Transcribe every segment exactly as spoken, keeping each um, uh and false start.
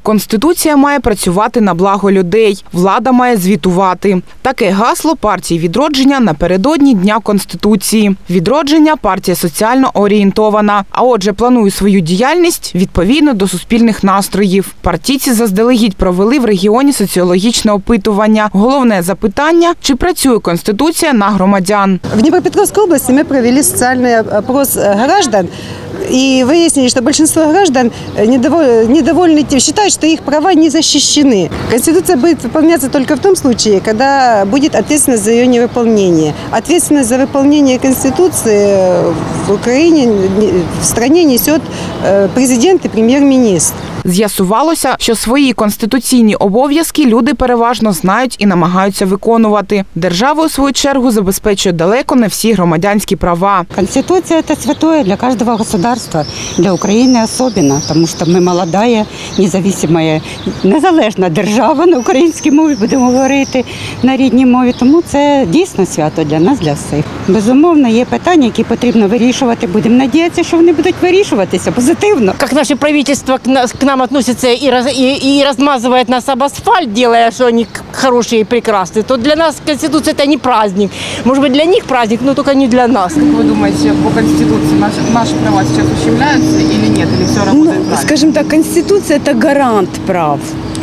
Конституція має працювати на благо людей, влада має звітувати. Таке гасло партії «Відродження» напередодні Дня Конституції. «Відродження» – партія соціально орієнтована, а отже планує свою діяльність відповідно до суспільних настроїв. Партійці заздалегідь провели в регіоні соціологічне опитування. Головне запитання – чи працює Конституція на громадян. В Днепропетровской области мы провели социальный опрос граждан и выяснили, что большинство граждан недовольны тем, считают, что их права не защищены. Конституция будет выполняться только в том случае, когда будет ответственность за ее невыполнение. Ответственность за выполнение Конституции в Украине, в стране несет президент и прем'єр-міністр. З'ясувалося, що свої конституційні обов'язки люди переважно знають і намагаються виконувати. Держава, у свою чергу, забезпечує далеко не всі громадянські права. Конституция – это святое для каждого государства, для України особенно, тому що ми молода, незалежна, незалежна держава, на українській мові будемо говорити, на рідній мові, тому це дійсно свято для нас, для всіх. Безумовно, є питання, які потрібно вирішувати, будемо сподіватися, що вони будуть вирішуватися позитивно. Як наше правительство к нам относится и, раз, и, и размазывает нас об асфальт, делая, что они хорошие и прекрасные, то для нас Конституция – это не праздник. Может быть, для них праздник, но только не для нас. Как вы думаете, по Конституции наши, наши права сейчас ущемляются или нет? Или все работает ну, правильно? Скажем так, Конституция – это гарант прав.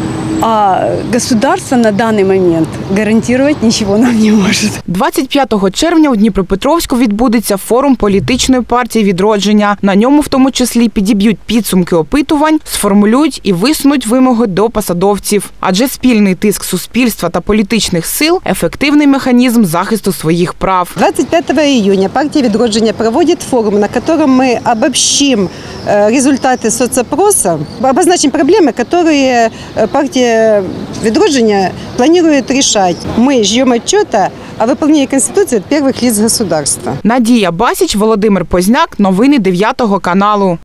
А государство на данный момент гарантировать ничего нам не может. двадцять п'ятого червня у Дніпропетровську відбудеться форум політичної партії «Відродження». На ньому в тому числі підіб'ють підсумки опитувань, сформулюють і висунуть вимоги до посадовців. Адже спільний тиск суспільства та політичних сил – ефективний механізм захисту своїх прав. двадцать пятого июня партия «Відродження» проводит форум, на котором мы обобщим результаты соцопроса, обозначим проблемы, которые партия «Відродження» планирует решать. Мы ждем отчета о выполнении Конституции от первых лиц государства. Надія Басіч, Володимир Позняк. Новини дев'ятого каналу.